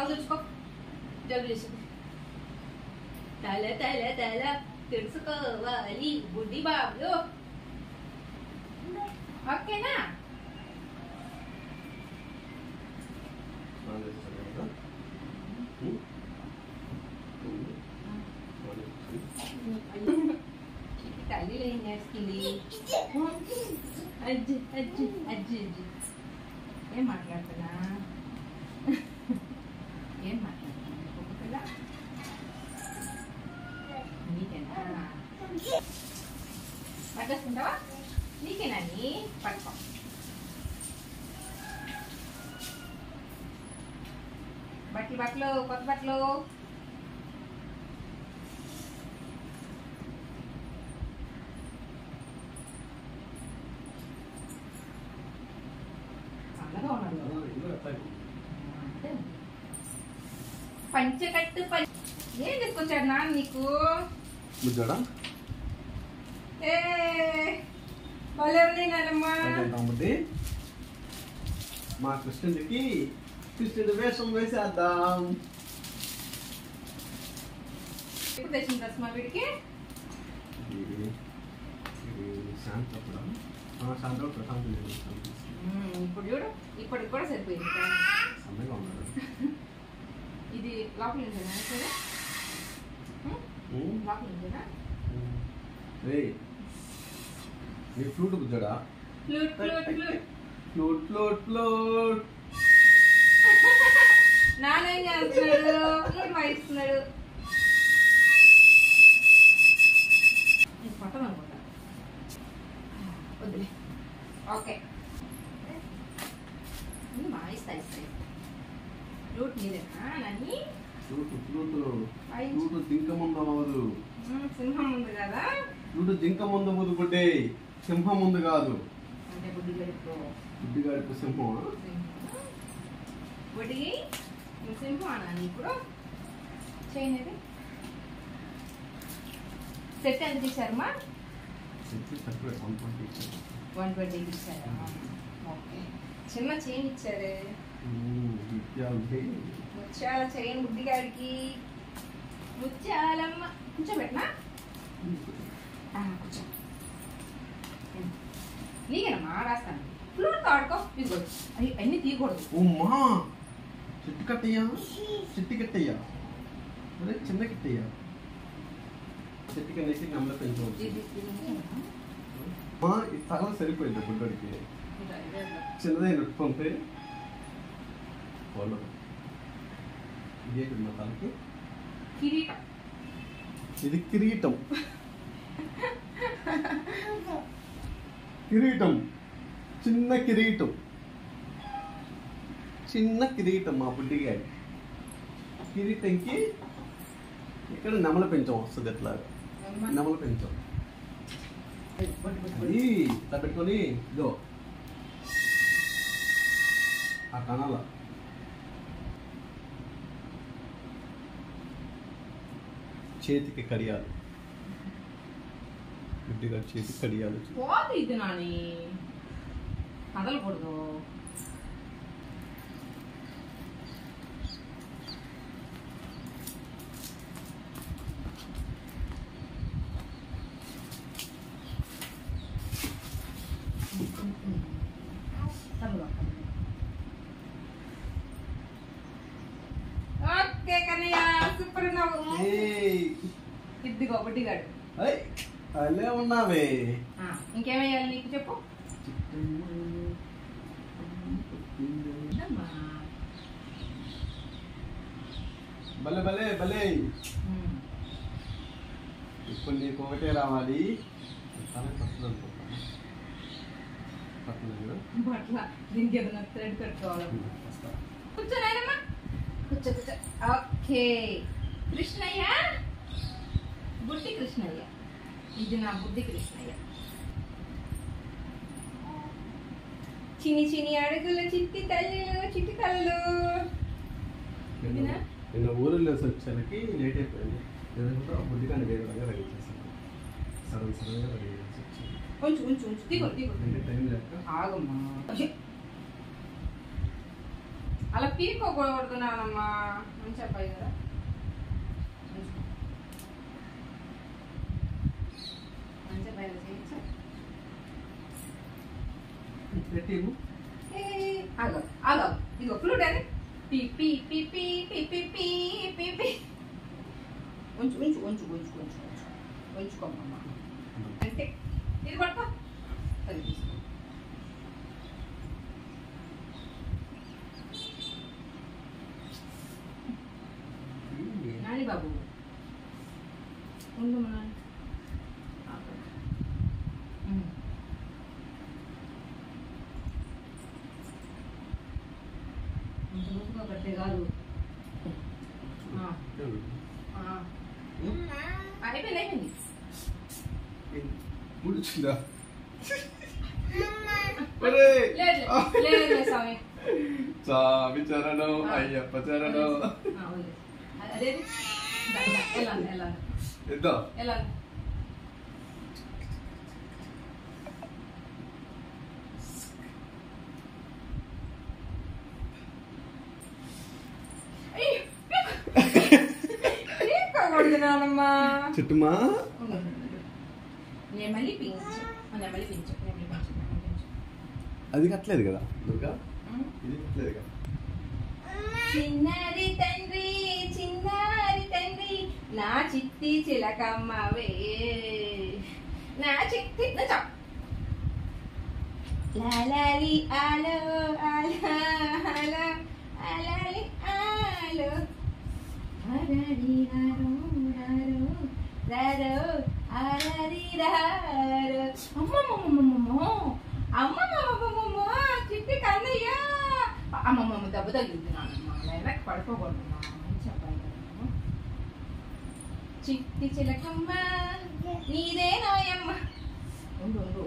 తుడుచుకో జలుబు చేసింది. తల తల తల తెలుసుకోవాలి బుడ్డి బాబు. ఓకేనా? తల్లి ఏం చేస్తుంది? అజ్జి అజ్జి అజ్జి అజ్జి ఏం మాట్లాడుతున్నా? ఏం మాట్లాడుతున్నా? ఒక్కొక్కల నీకేనా పట్టేసుకుంటావా? నీకేనా? నీ పట్టుకో. బట్టలు కొత్త బట్టలు. పంచకట్టు ఏం తీసుకొచ్చాడు నాన్న నీకు? భలే ఉంది నానమ్మా. మా కృష్ణుడికి కృష్ణుడి వేషం వేసేద్దాం. ఎప్పుడు తెచ్చిన రస్మా వీడికి? ఇప్పుడు చూడు, ఇప్పటికి కూడా సరిపోయింది. ఇది లోపల ఉంటుందా? లోపల ఉంటుందా? నీ ఫ్లూట్ బుజ్జడా? Flute flute flute flute flute flute. నానేం చేస్తున్నాడు? ఫ్లూట్ వాయిస్తున్నాడు. పట్టం అనుకుంటా. వద్దులే. ఓకే వాయిస్తా ఇస్తాయి. ఫ్లూట్ నీదేనా నాని? ఫ్లూట్ ఫ్లూట్ ఫ్లూట్ జింక ముందు అవ్వదు. సింహం ఉంది కదా? ఫ్లూట్ జింక ముందు ముందు బుడ్డే, సింహం ముందు కాదు. అంటే బుడ్డి గడుపు. బుడ్డి గడుపు సింహం. బుడ్డి సింహం అన్నా ఇప్పుడు చేయనేది. సెట్ ఎంత తీసారమ్మా? 120 ఇచ్చారా? ఓకే. చిన్న చైన్ ఇచ్చారే. ముత్యాల చైన్ బుడ్డి గారికి. ముత్యాలమ్మ కూర్చోబెట్టినా? కూర్చో. నీకేనమ్మా రాస్తాను. ఫ్లూట్ ఆడుకో. ఇదిగో అన్ని తీయకూడదు. ఉమ్మా చెట్టు కట్టయ్యా, చెట్టు కట్టయ్యా, చిన్న కట్టయ్యా. చెట్టు కనేసి నమ్మలో పెంచవచ్చు. ఈ స్థలం సరిపోయింది బుడ్డోడికి. చిన్నదే నొట్టుకుంటే ఇదే మా తలకి కిరీటం. ఇది కిరీటం. కిరీటం, చిన్న కిరీటం, చిన్న కిరీటం మా బుడ్డిగాడి. కిరీటంకి ఇక్కడ నెమల పెంచం వస్తుంది. ఎట్లా నెమల పెంచం అది ఇట్లా పెట్టుకొని ఇదో ఆ కణాల చేతికి కడియాలు. బుడ్డిగా చేతికి కడియాలు. ఇది నాని కదలకూడదు. ఓకే కన్నయ్య సూపర్ ఉన్నావు. ఇదిగో బుడ్డిగాడు. అలే ఉన్నావే. ఇంకేమేయాలి నీకు చెప్పు. భలే భలే భలే. ఇప్పుడు నీకు ఒకటే రావాలి. బట్ల దీనికి ఏదైనా థ్రెడ్ పెట్టుకోవాలి. కూర్చోనాయనమ్మా, కూర్చో కూర్చో. ఓకే కృష్ణయ్య, బుడ్డి కృష్ణయ్య. ఇది నా బుడ్డి కృష్ణయ్య. చిన్ని చిన్ని అడుగులు, చిట్టి తల్లులు, చిట్టి తల్లు. నిన్న ఊరిలో వచ్చేసరికి లేట్ అయిపోయింది. బుడ్డిగానే వేరే విధంగా రెడీ చేశాను. సడన్ సడన్గా రెడీ చేసి వచ్చింది. ఉంచు ఉంచు ఉంచు. దిగు దిగు. టైం లేక ఆగమ్మా. అలా పీక్కోకూడదున్నానమ్మా మంచి అబ్బాయి కదా. మంచి అబ్బాయి చేయొచ్చా? ఆగో ఆగో ఇగో ఫ్లూట్ అని పీ పీ పీ పీ పీ పీ పీ పీ పీ ఉంచు ఉంచు ఉంచు ఉంచు ఉంచు ఉంచుకోమ్మా. అంటే ఇది పట్టుకో అది తీసుకో. నాని బాబు ఉండు మా నాని. ఒకటి కాదు అయిపోయింది అయిపోయింది. లేదు స్వామి స్వామి చరణం అయ్యప్ప చరణం. అదే ఎలా ఎలా ఎద్దా ఎలా చుట్టుమా అది కట్టలేదు కదా దుర్గా, ఇది కట్టలేదు కదా. చిన్నారి తండ్రి చిన్నారి తండ్రి నా చిట్టి చిలకమ్మవే నా చిట్టి లాలి ఆలో ఆలా ఆలా అలాలి ఆలో హరడి రారో రారో రారో హరడి రారో. అమ్మమ్మమ్మమ్మమ్మో అమ్మమ్మమ్మమ్మమ్మో చిట్టి కన్నయ్య. అమ్మమ్మమ్మ దెబ్బ తగ్గుతున్నానమ్మా, వెనక్కి పడిపోకూడదమ్మా. మంచి అబ్బాయి కదా. చిట్టి చిలకమ్మ నీదే నాయమ్మ. ఉండు ఉండు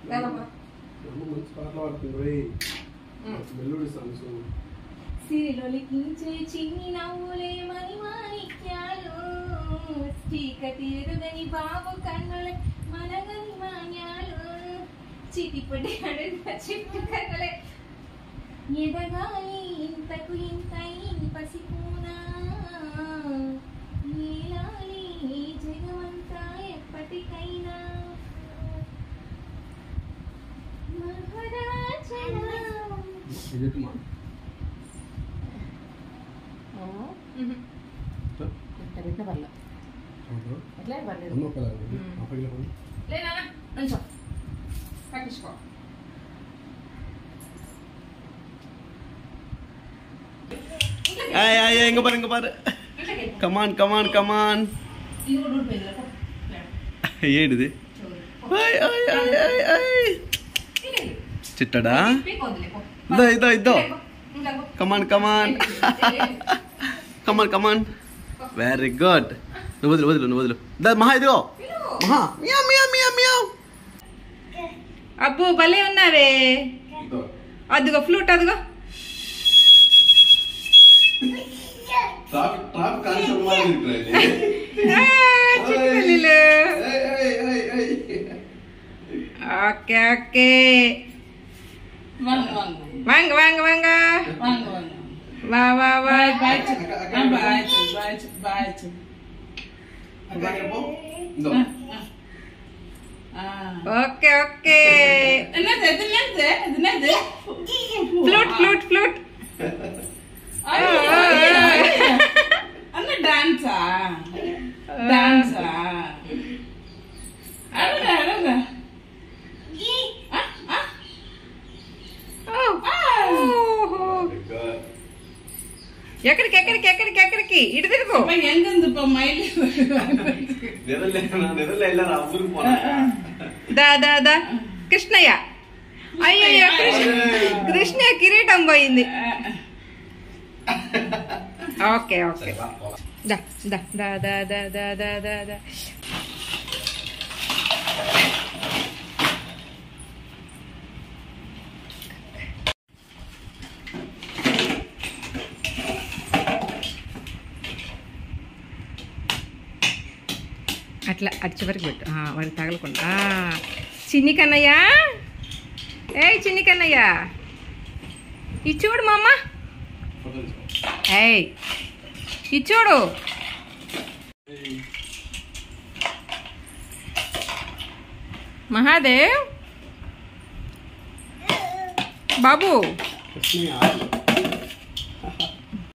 సిరిలొలికించే చిన్ని నవ్వులే మణి మాణిక్యాలు చీకటి ఎరుగని బాబు కన్నుల మనగని మాన్యాలు చిటిపడి అడుగున చిట్టు కన్నులే ఎదగాలి ఇంతకు ఇంతై పసిపోనా నీలాలి జగమంతా ఎప్పటికైనా ఇంక పారు కమాన్ కమాన్ కమాన్. ఏంటిది చిట్టడా? ఇద్దో ఇద్దో ఇద్దో. కమాన్ కమాన్ కమాన్ కమాన్. Very good. నువ్వు వదులు వదులు నువ్వు వదులు. మహా ఇదిగో Maha. Meow meow meow meow. అబ్బో భలే ఉన్నారే. అదిగో ఫ్లూట్ అదిగో. ఓకే ఓకే వాంగ వాంగ వాంగ వా వా వా. Okay okay. Flute flute flute. అన్న డాన్సా డాన్సా అన్న అన్న ఎక్కడికి ఎక్కడికి ఎక్కడికి ఎక్కడికి ఇటు తిరుగు. దా దా దా. కృష్ణయ్య అయ్యయ్యో కృష్ణయ్య కిరీటం పోయింది. ఓకే ఓకే దా దా దా దా దా దా దా దా దా. అట్లా అటు చివరికి పెట్టు, వాడికి తగలకుండా. చిన్ని కన్నయ్య, ఏ చిన్ని కన్నయ్య, ఇది చూడు మా అమ్మ. ఏయ్ ఇచ్చోడు మహాదేవ్ బాబు